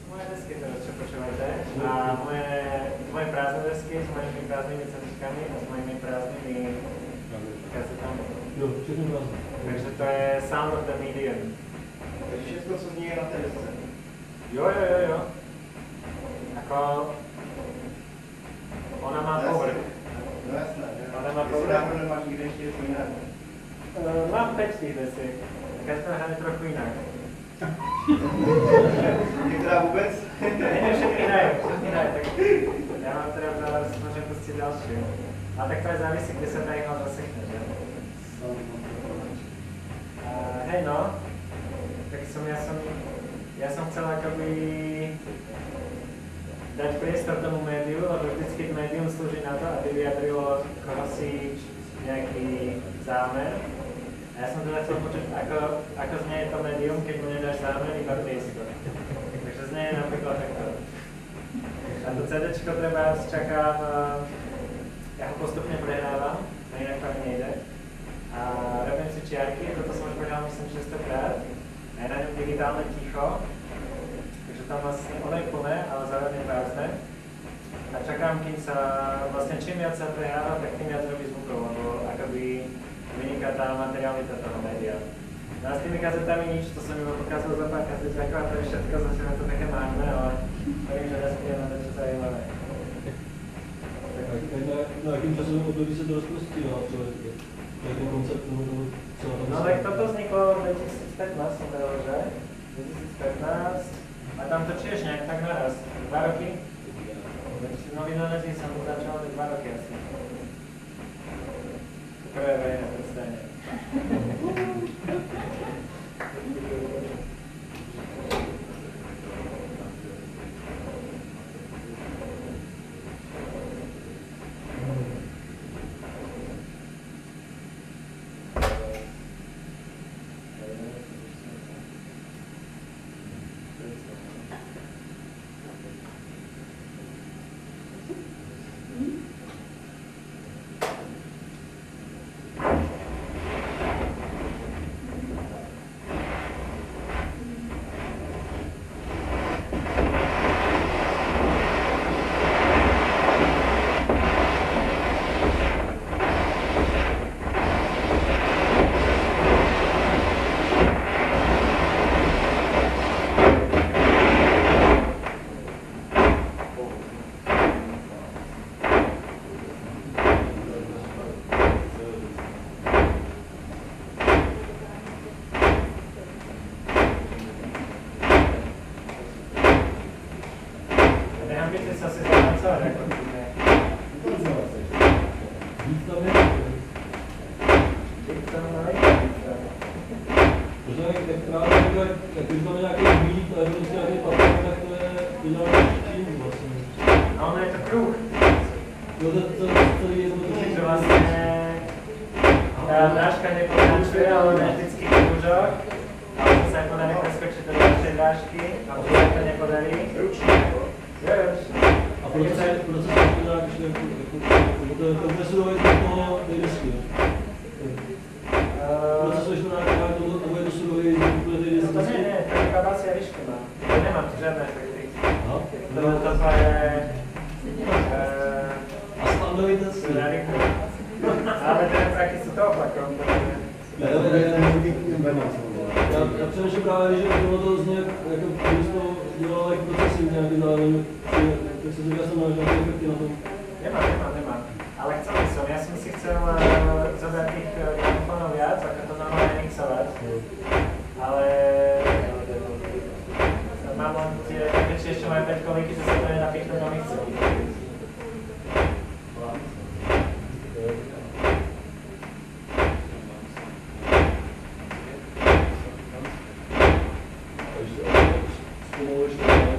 moje desky teraz, čo počúvate. A moje prázdne desky s mojimi prázdnymi centrikami a s mojimi prázdnymi kasetami. Jo, všechno prázdné. Takže to je Sound of the Medium. Takže všechno, co zní na té desce. Jo. Ako... Ona má povrch. No jasné. Ona má povrch. Jestli nemáš nikde ještě něco jiného. Mám 5 tých desek. Každá hraje trochu jinak. Některá vůbec? Ne, všechny hrají, tak já mám teda možná pustit další. A tak to je závisí, kde se tady hlas zasekne, že? Hej no, tak ja som chcel akoby dať priestor tomu médiu, lebo vždycky médium slúži na to, aby vyjadrilo kohosi nejaký zámer. A ja som teda chcel počuť, ako znie to médium, keď mu nedáš zámer, iba priestor. Takže znie napríklad takto. A to CDčko treba čakám, ja ho postupne prehrávam, inak to nejde. A robím si čiarky, toto som už prehral myslím 600 krát. A je na ňom digitálne ticho. Takže tam vlastne ono je plné, ale zároveň prázdne. A čakám, kým sa vlastne čím viac sa prehráva, tak tým viac robí zvukov, lebo akoby vyniká tá materialita toho média. No a s tými kazetami nič, to som iba pokázal za pár kazeťákov a to je všetko, zase na to také márne, ale verím, že nespíme na to zajímavé. Na jakým časovém období se to rozprostírá člověk? Jaký koncept co na tom? No tak toto vzniklo v 2015, som vedel, že? 2015 a tam to tiež nejak tak naraz, 2 roky. No v Indonésii som to začal 2 roky asi. Prvé verejné predstavenie. Já přemýšlím právě, že bylo to zně, jako když to dělalo jako procesy nějaký zároveň, tak se říká, jsem nějaké efekty na tom. Nemám. Ale chcel by som, ja som si chcel zobrať tých gramofónov viac, ako to normálne mixovať. Ale mám len tie, keďže ešte majú 5 kolíky, že sa to nenapíchne do mixu. Zpomaluješ to.